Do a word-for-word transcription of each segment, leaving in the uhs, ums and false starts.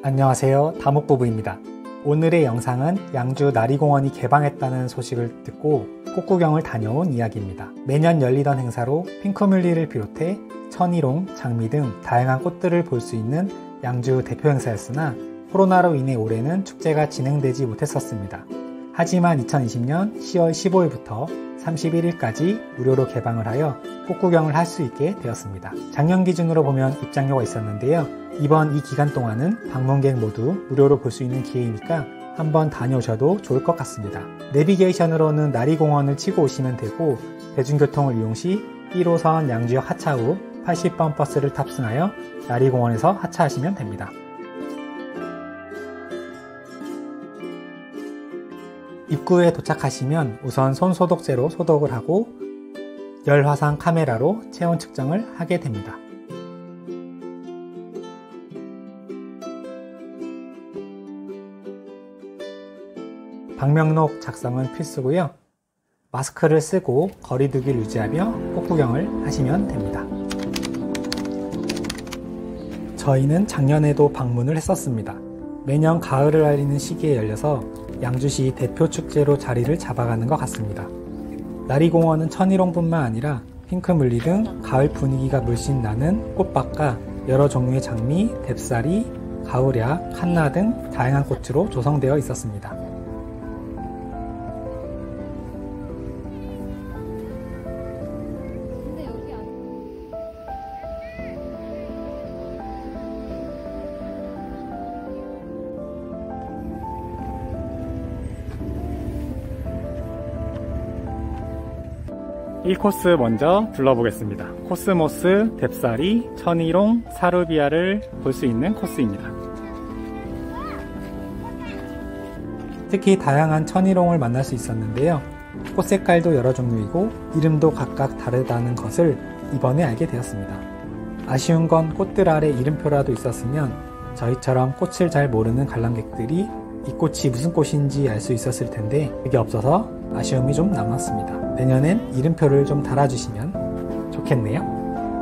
안녕하세요, 다목부부입니다. 오늘의 영상은 양주 나리공원이 개방했다는 소식을 듣고 꽃구경을 다녀온 이야기입니다. 매년 열리던 행사로 핑크뮬리를 비롯해 천일홍, 장미 등 다양한 꽃들을 볼 수 있는 양주 대표 행사였으나 코로나로 인해 올해는 축제가 진행되지 못했었습니다. 하지만 이천이십 년 시월 십오일부터 삼십일일까지 무료로 개방을 하여 꽃구경을 할 수 있게 되었습니다. 작년 기준으로 보면 입장료가 있었는데요. 이번 이 기간 동안은 방문객 모두 무료로 볼 수 있는 기회이니까 한번 다녀오셔도 좋을 것 같습니다. 내비게이션으로는 나리공원을 치고 오시면 되고, 대중교통을 이용 시 일호선 양주역 하차 후 팔십 번 버스를 탑승하여 나리공원에서 하차하시면 됩니다. 입구에 도착하시면 우선 손소독제로 소독을 하고 열화상 카메라로 체온 측정을 하게 됩니다. 방명록 작성은 필수고요. 마스크를 쓰고 거리두기를 유지하며 꽃구경을 하시면 됩니다. 저희는 작년에도 방문을 했었습니다. 매년 가을을 알리는 시기에 열려서 양주시 대표 축제로 자리를 잡아가는 것 같습니다. 나리공원은 천일홍뿐만 아니라 핑크뮬리 등 가을 분위기가 물씬 나는 꽃밭과 여러 종류의 장미, 뎁사리, 가을야, 칸나 등 다양한 꽃으로 조성되어 있었습니다. 일 코스 먼저 둘러보겠습니다. 코스모스, 뎁사리, 천일홍, 사루비아를 볼 수 있는 코스입니다. 특히 다양한 천일홍을 만날 수 있었는데요. 꽃 색깔도 여러 종류이고 이름도 각각 다르다는 것을 이번에 알게 되었습니다. 아쉬운 건 꽃들 아래 이름표라도 있었으면 저희처럼 꽃을 잘 모르는 관람객들이 이 꽃이 무슨 꽃인지 알 수 있었을 텐데 그게 없어서 아쉬움이 좀 남았습니다. 내년엔 이름표를 좀 달아주시면 좋겠네요.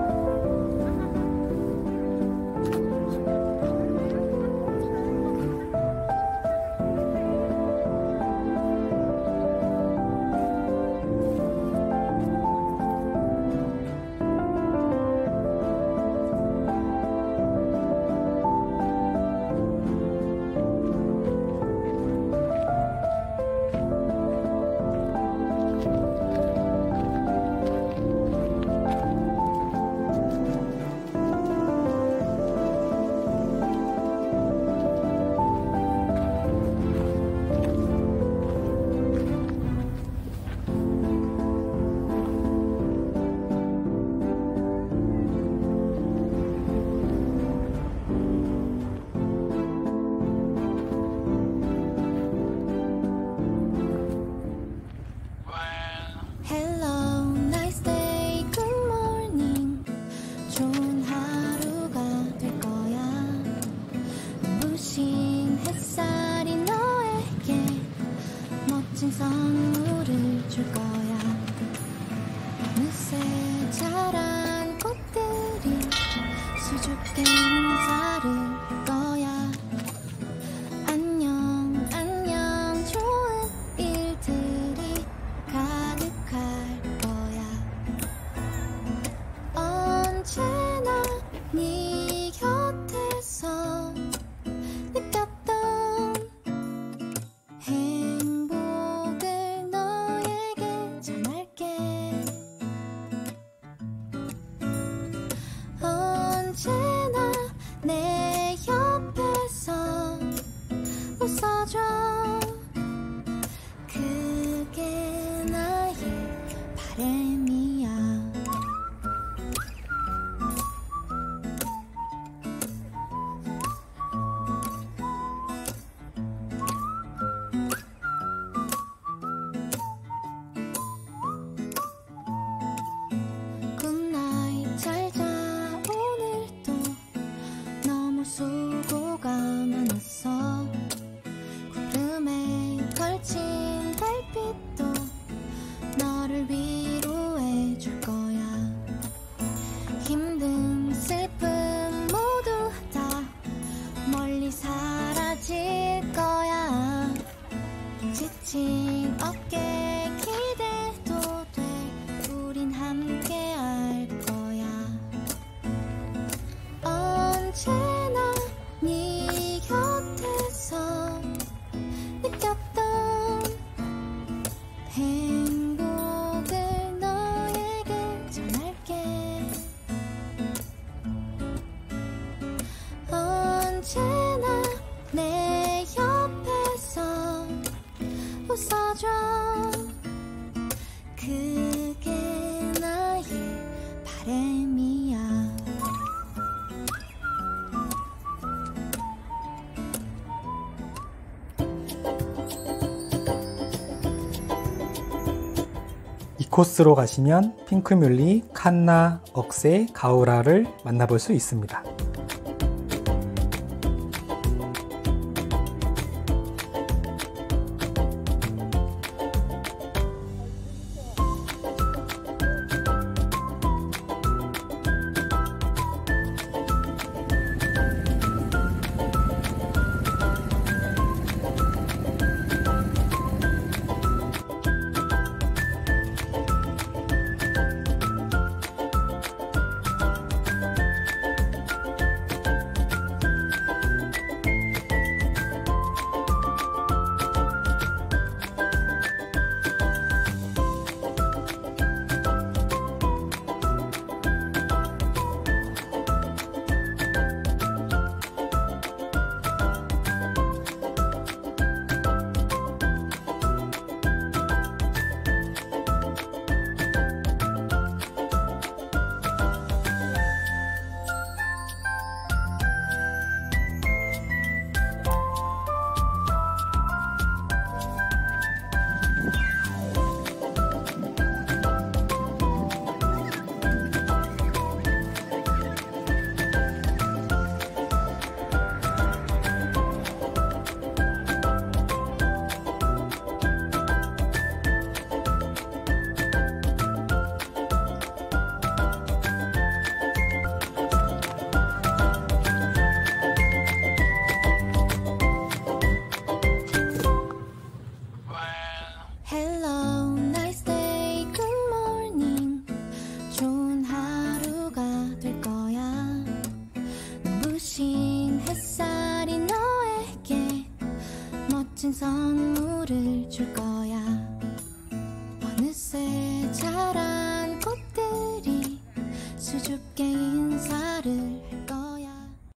선물을 줄 거야. 늦새 자란 꽃들이 수줍게 인사를 할 거야. 안녕 안녕 좋은 일들이 가득할 거야. 언제나 네 곁에서 느꼈던 언제나 코스로 가시면 핑크뮬리, 칸나, 억새, 가우라를 만나볼 수 있습니다.